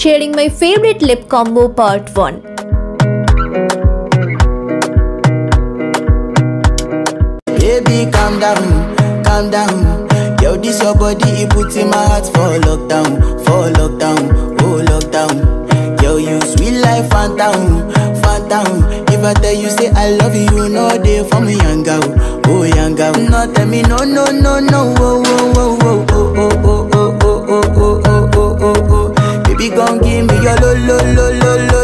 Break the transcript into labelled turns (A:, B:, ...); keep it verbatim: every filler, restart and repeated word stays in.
A: sharing my favorite lip combo part one.
B: Baby, calm down, calm down. Yo, this your body, it puts in my heart for lockdown, for lockdown, oh lockdown. Yo, you sweet life, phantom, phantom. If I tell you say I love you, you know they for me, young girl, oh young girl. No, tell me no, no, no, no, oh, oh, oh, oh, oh, oh, oh, oh, oh, oh, oh, oh, oh, oh. Baby, gon' give me your lo, lo, lo, lo, lo.